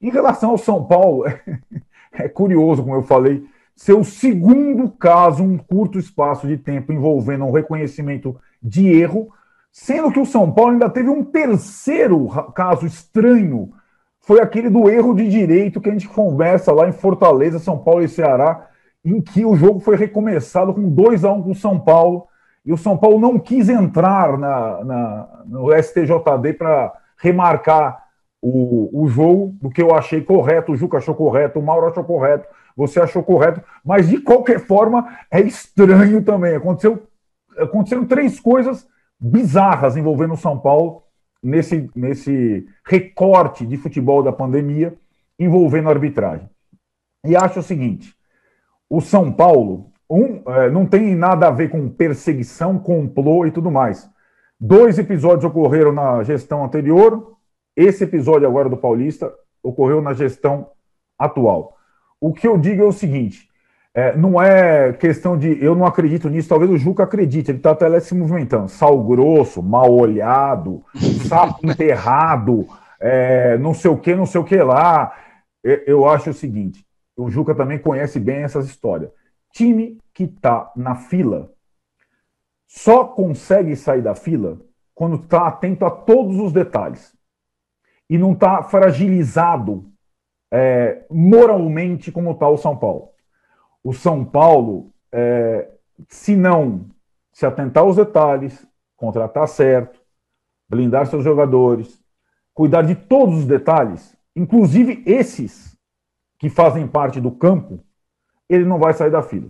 Em relação ao São Paulo, é curioso, como eu falei, ser o segundo caso, um curto espaço de tempo envolvendo um reconhecimento de erro, sendo que o São Paulo ainda teve um terceiro caso estranho, foi aquele do erro de direito que a gente conversa lá em Fortaleza, São Paulo e Ceará, em que o jogo foi recomeçado com 2-1 com o São Paulo, e o São Paulo não quis entrar no STJD para remarcar o jogo, do que eu achei correto, o Juca achou correto, o Mauro achou correto, você achou correto, mas de qualquer forma é estranho também. Aconteceram três coisas bizarras envolvendo o São Paulo nesse recorte de futebol da pandemia envolvendo a arbitragem. E acho o seguinte, o São Paulo não tem nada a ver com perseguição, complô e tudo mais. 2 episódios ocorreram na gestão anterior, esse episódio agora do Paulista ocorreu na gestão atual. O que eu digo é o seguinte, não é questão de... Eu não acredito nisso, talvez o Juca acredite, ele está até se movimentando. Sal grosso, mal olhado, sapo enterrado, não sei o que lá. Eu acho o seguinte, o Juca também conhece bem essas histórias. Time que está na fila só consegue sair da fila quando está atento a todos os detalhes e não está fragilizado moralmente como está o São Paulo. O São Paulo, se não se atentar aos detalhes, contratar certo, blindar seus jogadores, cuidar de todos os detalhes, inclusive esses que fazem parte do campo, ele não vai sair da fila.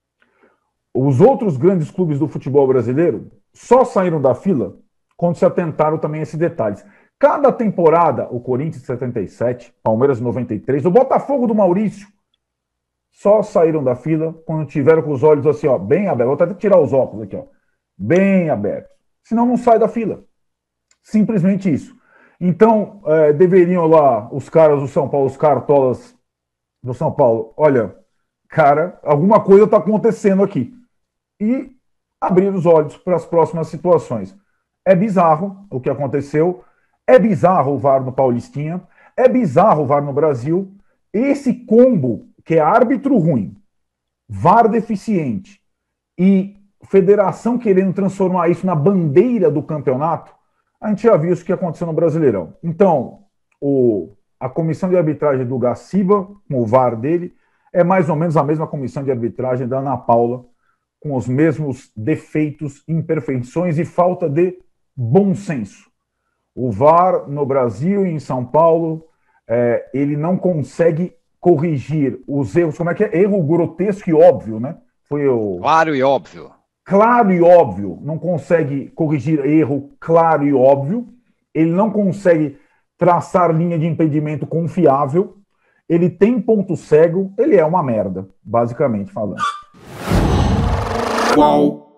Os outros grandes clubes do futebol brasileiro só saíram da fila quando se atentaram também a esses detalhes. Cada temporada, o Corinthians 77, Palmeiras 93, o Botafogo do Maurício, só saíram da fila quando tiveram com os olhos assim, ó, bem abertos. Vou até tirar os óculos aqui, ó, bem abertos. Senão não sai da fila. Simplesmente isso. Então, deveriam lá os caras do São Paulo, os cartolas do São Paulo, olha, cara, alguma coisa está acontecendo aqui. E abrir os olhos para as próximas situações. É bizarro o que aconteceu, é bizarro o VAR no Paulistinha, é bizarro o VAR no Brasil. Esse combo, que é árbitro ruim, VAR deficiente e federação querendo transformar isso na bandeira do campeonato, a gente já viu isso que aconteceu no Brasileirão. Então, a comissão de arbitragem do Gaciba, com o VAR dele, é mais ou menos a mesma comissão de arbitragem da Ana Paula, com os mesmos defeitos, imperfeições e falta de bom senso. O VAR no Brasil e em São Paulo, ele não consegue corrigir os erros, como é que é? Erro grotesco e óbvio, né? Claro e óbvio. Claro e óbvio, não consegue corrigir erro claro e óbvio, ele não consegue traçar linha de impedimento confiável, ele tem ponto cego, ele é uma merda, basicamente falando. Qual